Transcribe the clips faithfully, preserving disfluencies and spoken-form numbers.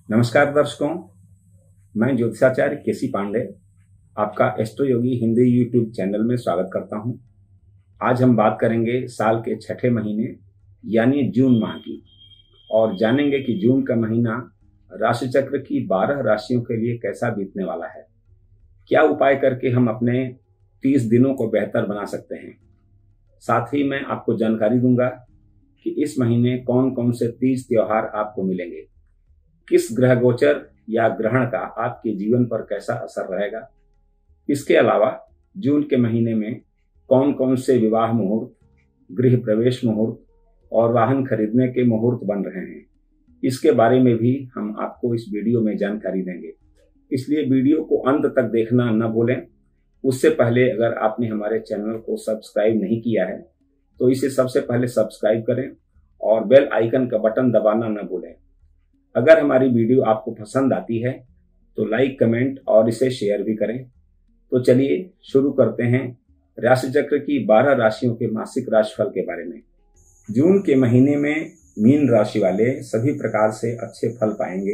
नमस्कार दर्शकों, मैं ज्योतिषाचार्य केसी पांडे आपका astro Yogi Hindi YouTube channel में स्वागत करता हूं। आज हम बात करेंगे साल के छठे महीने यानी जून माह की और जानेंगे कि जून का महीना राशि चक्र की बारह राशियों के लिए कैसा बीतने वाला है। क्या उपाय करके हम अपने तीस दिनों को बेहतर बना सकते हैं। साथ ही मैं आपको जानकारी दूंगा कि इस महीने कौन कौन से तीज त्योहार आपको मिलेंगे, किस ग्रह गोचर या ग्रहण का आपके जीवन पर कैसा असर रहेगा। इसके अलावा जून के महीने में कौन कौन से विवाह मुहूर्त, गृह प्रवेश मुहूर्त और वाहन खरीदने के मुहूर्त बन रहे हैं, इसके बारे में भी हम आपको इस वीडियो में जानकारी देंगे। इसलिए वीडियो को अंत तक देखना न भूलें। उससे पहले अगर आपने हमारे चैनल को सब्सक्राइब नहीं किया है तो इसे सबसे पहले सब्सक्राइब करें और बेल आइकन का बटन दबाना न भूलें। अगर हमारी वीडियो आपको पसंद आती है तो लाइक, कमेंट और इसे शेयर भी करें। तो चलिए शुरू करते हैं राशि चक्र की बारह राशियों के मासिक राशिफल के बारे में। जून के महीने में मीन राशि वाले सभी प्रकार से अच्छे फल पाएंगे।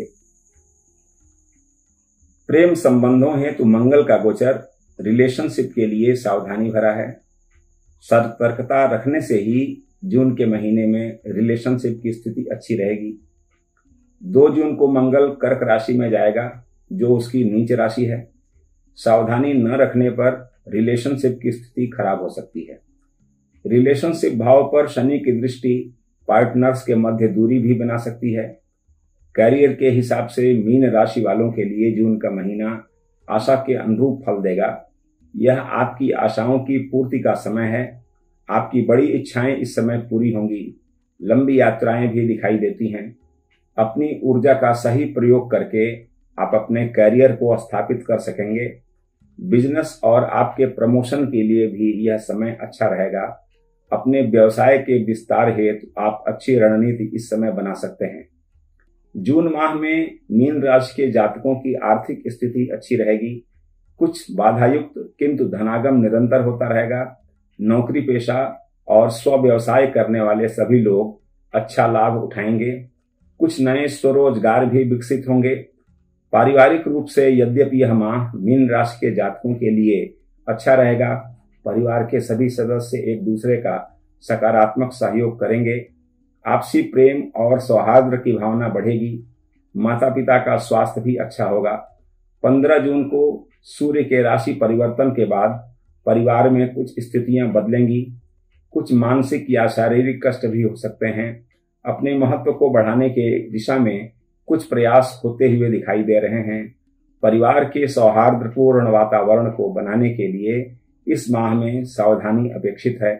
प्रेम संबंधों हेतु मंगल का गोचर रिलेशनशिप के लिए सावधानी भरा है। सतर्कता रखने से ही जून के महीने में रिलेशनशिप की स्थिति अच्छी रहेगी। दो जून को मंगल कर्क राशि में जाएगा जो उसकी नीच राशि है। सावधानी न रखने पर रिलेशनशिप की स्थिति खराब हो सकती है। रिलेशनशिप भाव पर शनि की दृष्टि पार्टनर्स के मध्य दूरी भी बना सकती है। कैरियर के हिसाब से मीन राशि वालों के लिए जून का महीना आशा के अनुरूप फल देगा। यह आपकी आशाओं की पूर्ति का समय है। आपकी बड़ी इच्छाएं इस समय पूरी होंगी। लंबी यात्राएं भी दिखाई देती हैं। अपनी ऊर्जा का सही प्रयोग करके आप अपने कैरियर को स्थापित कर सकेंगे। बिजनेस और आपके प्रमोशन के लिए भी यह समय अच्छा रहेगा। अपने व्यवसाय के विस्तार हेतु आप अच्छी रणनीति इस समय बना सकते हैं। जून माह में मीन राशि के जातकों की आर्थिक स्थिति अच्छी रहेगी। कुछ बाधायुक्त किंतु धनागम निरंतर होता रहेगा। नौकरी पेशा और स्व व्यवसाय करने वाले सभी लोग अच्छा लाभ उठाएंगे। कुछ नए स्वरोजगार भी विकसित होंगे। पारिवारिक रूप से यद्यपि यह माह मीन राशि के जातकों के लिए अच्छा रहेगा, परिवार के सभी सदस्य एक दूसरे का सकारात्मक सहयोग करेंगे। आपसी प्रेम और सौहार्द की भावना बढ़ेगी। माता पिता का स्वास्थ्य भी अच्छा होगा। पंद्रह जून को सूर्य के राशि परिवर्तन के बाद परिवार में कुछ स्थितियां बदलेंगी। कुछ मानसिक या शारीरिक कष्ट भी हो सकते हैं। अपने महत्व को बढ़ाने के दिशा में कुछ प्रयास होते हुए दिखाई दे रहे हैं। परिवार के सौहार्दपूर्ण वातावरण को बनाने के लिए इस माह में सावधानी अपेक्षित है।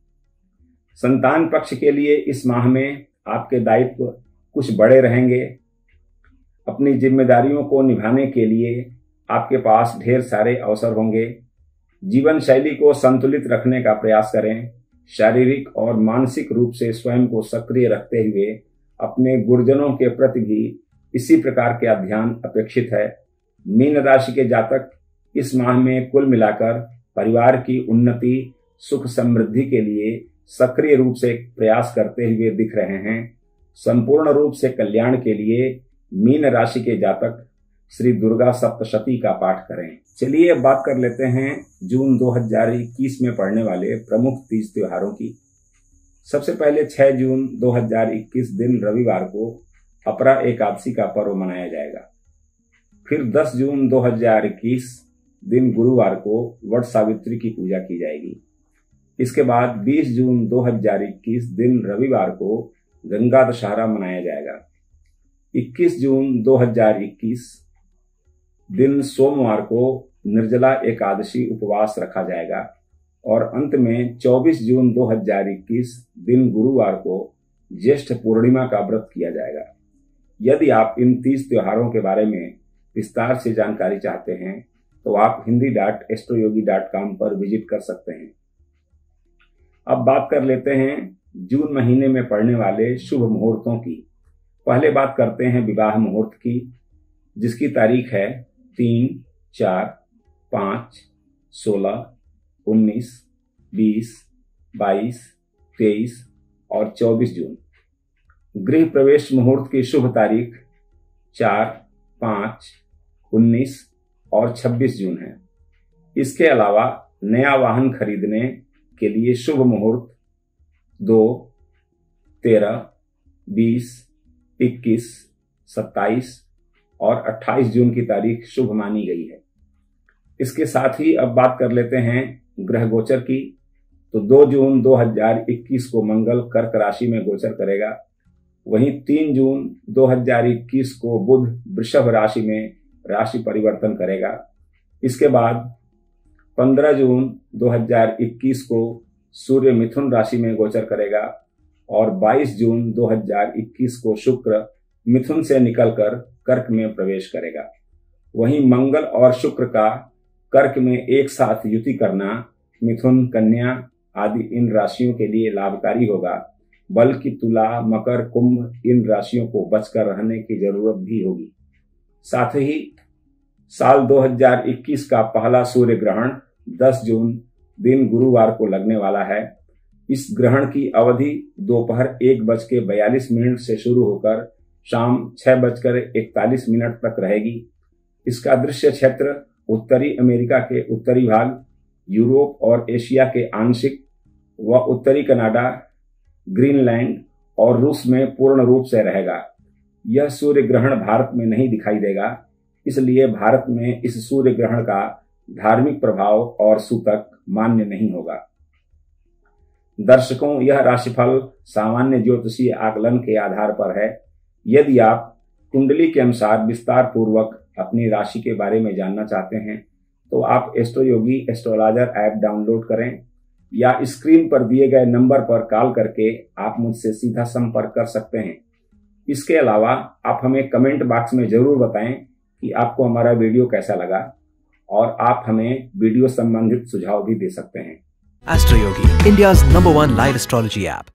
संतान पक्ष के लिए इस माह में आपके दायित्व कुछ बड़े रहेंगे। अपनी जिम्मेदारियों को निभाने के लिए आपके पास ढेर सारे अवसर होंगे। जीवन शैली को संतुलित रखने का प्रयास करें। शारीरिक और मानसिक रूप से स्वयं को सक्रिय रखते हुए अपने गुरुजनों के प्रति भी इसी प्रकार का ध्यान अपेक्षित है। मीन राशि के जातक इस माह में कुल मिलाकर परिवार की उन्नति, सुख समृद्धि के लिए सक्रिय रूप से प्रयास करते हुए दिख रहे हैं। संपूर्ण रूप से कल्याण के लिए मीन राशि के जातक श्री दुर्गा सप्तशती का पाठ करें। चलिए अब बात कर लेते हैं जून दो हज़ार इक्कीस में पड़ने वाले प्रमुख तीज त्योहारों की। सबसे पहले छह जून दो हज़ार इक्कीस दिन रविवार को अपरा एकादशी का पर्व मनाया जाएगा। फिर दस जून दो हज़ार इक्कीस दिन गुरुवार को वट सावित्री की पूजा की जाएगी। इसके बाद बीस जून दो हज़ार इक्कीस दिन रविवार को गंगा दशहरा मनाया जाएगा। इक्कीस जून दो हज़ार इक्कीस दिन सोमवार को निर्जला एकादशी उपवास रखा जाएगा और अंत में चौबीस जून दो हज़ार इक्कीस दिन गुरुवार को ज्येष्ठ पूर्णिमा का व्रत किया जाएगा। यदि आप इन तीज त्योहारों के बारे में विस्तार से जानकारी चाहते हैं तो आप Hindi dot astro Yogi dot com पर विजिट कर सकते हैं। अब बात कर लेते हैं जून महीने में पड़ने वाले शुभ मुहूर्तों की। पहले बात करते हैं विवाह मुहूर्त की, जिसकी तारीख है तीन, चार, पाँच, सोलह, उन्नीस, बीस, बाईस, तेईस और चौबीस जून। गृह प्रवेश मुहूर्त की शुभ तारीख चार, पाँच, उन्नीस और छब्बीस जून है। इसके अलावा नया वाहन खरीदने के लिए शुभ मुहूर्त दो, तेरह, बीस, इक्कीस, सत्ताईस और अट्ठाईस जून की तारीख शुभ मानी गई है। इसके साथ ही अब बात कर लेते हैं ग्रह गोचर की। तो दो जून दो हज़ार इक्कीस को मंगल कर्क राशि में गोचर करेगा। वहीं तीन जून दो हज़ार इक्कीस को बुध वृषभ राशि में राशि परिवर्तन करेगा। इसके बाद पंद्रह जून दो हज़ार इक्कीस को सूर्य मिथुन राशि में गोचर करेगा और बाईस जून दो हज़ार इक्कीस को शुक्र मिथुन से निकलकर कर्क में प्रवेश करेगा। वहीं मंगल और शुक्र का कर्क में एक साथ युति करना मिथुन, कन्या आदि इन राशियों के लिए लाभकारी होगा, बल्कि तुला, मकर, कुंभ इन राशियों को बचकर रहने की जरूरत भी होगी। साथ ही साल दो हज़ार इक्कीस का पहला सूर्य ग्रहण दस जून दिन गुरुवार को लगने वाला है। इस ग्रहण की अवधि दोपहर एक बज के बयालीस मिनट से शुरू होकर शाम छह बजकर इकतालीस मिनट तक रहेगी। इसका दृश्य क्षेत्र उत्तरी अमेरिका के उत्तरी भाग, यूरोप और एशिया के आंशिक व उत्तरी कनाडा, ग्रीनलैंड और रूस में पूर्ण रूप से रहेगा। यह सूर्य ग्रहण भारत में नहीं दिखाई देगा, इसलिए भारत में इस सूर्य ग्रहण का धार्मिक प्रभाव और सूतक मान्य नहीं होगा। दर्शकों, यह राशिफल सामान्य ज्योतिषीय आकलन के आधार पर है। यदि आप कुंडली के अनुसार विस्तार पूर्वक अपनी राशि के बारे में जानना चाहते हैं तो आप astro Yogi astrologer app download करें या स्क्रीन पर दिए गए नंबर पर कॉल करके आप मुझसे सीधा संपर्क कर सकते हैं। इसके अलावा आप हमें कमेंट बॉक्स में जरूर बताएं कि आपको हमारा वीडियो कैसा लगा और आप हमें वीडियो संबंधित सुझाव भी दे सकते हैं। Astro Yogi, India's number one live astrology app.